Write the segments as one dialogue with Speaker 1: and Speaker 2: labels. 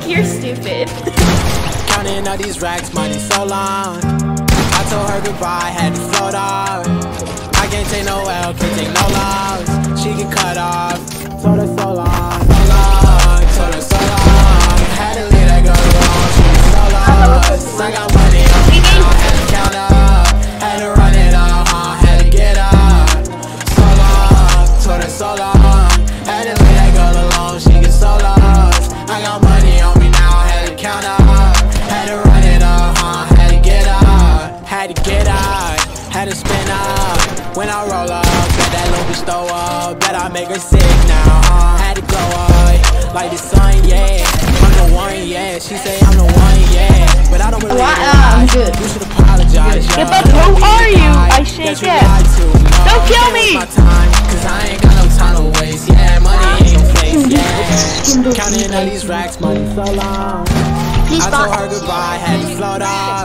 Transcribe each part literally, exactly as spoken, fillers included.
Speaker 1: Like, you're stupid.
Speaker 2: Counting all these racks, money so long. I told her goodbye, had to float off. I can't take no L, can't take no loss. She get cut off. Told her so long, so long. Told her so long. Had to leave that girl alone. She was so lost. I got money on me now, had to count up. Had to run it up, uh, had to get up. So long, told her so long. Had to leave that girl alone. She get so lost. I got money on me now, had to count up. Had to run it up, uh, had to get up. Had to get out, had to spin up. When I roll up, bet that little bitch throw up. Bet I make her sick now, uh, had to glow up like the sun, yeah. I'm the one, yeah. She say I'm the one, yeah. But I don't really
Speaker 1: What? Uh, I'm good.
Speaker 2: You should apologize,
Speaker 3: yeah, but who are you? I say yes. Don't kill me!
Speaker 2: My time, cause I ain't got no time to waste. Yeah, money ain't no face, yeah. Counting all these racks, money so long. I told her goodbye, had to float off.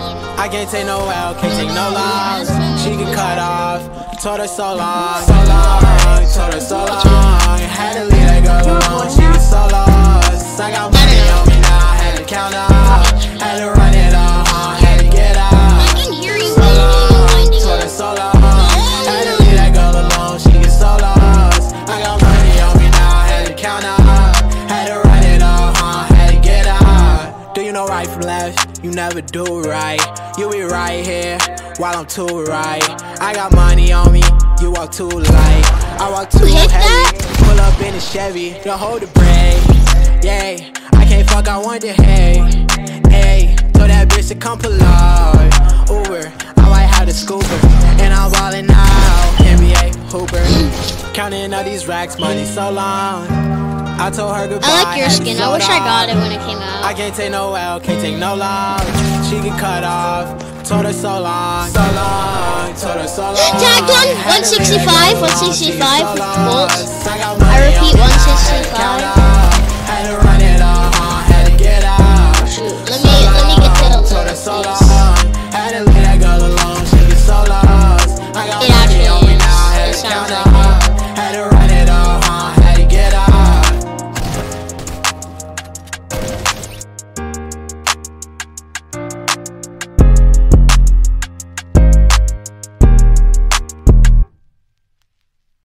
Speaker 2: I can't take no L, can't take no loss. She get cut off. Told her so long, so long. Told her so long. Had to leave that girl alone. She was so lost. I got money on me now. Had to count up. Had to run it up. Uh, had to get up. So long. Told her so long. Had to leave that girl alone. She get so lost. I got money on me now. Had to count up. Had to run it up. Uh, had to get up. Do you know right from left? You never do right. You be right here while I'm too right. I got money on me, you walk too light. I walk too heavy, pull up in a Chevy, don't hold the brake. Yeah, I can't fuck, I want the hay. Hey, told that bitch to come pull up. Uber, I might have the scooper, and I'm ballin' out. N B A Hooper, counting all these racks, money so long. I told her goodbye.
Speaker 4: I like your skin. I wish I got it when it came out.
Speaker 2: I can't take no L, can't take no loss. She get cut off. Told her so long, so long. Told her so long.
Speaker 4: Tagged one, one sixty-five, one sixty-five volts. I repeat, one sixty-five.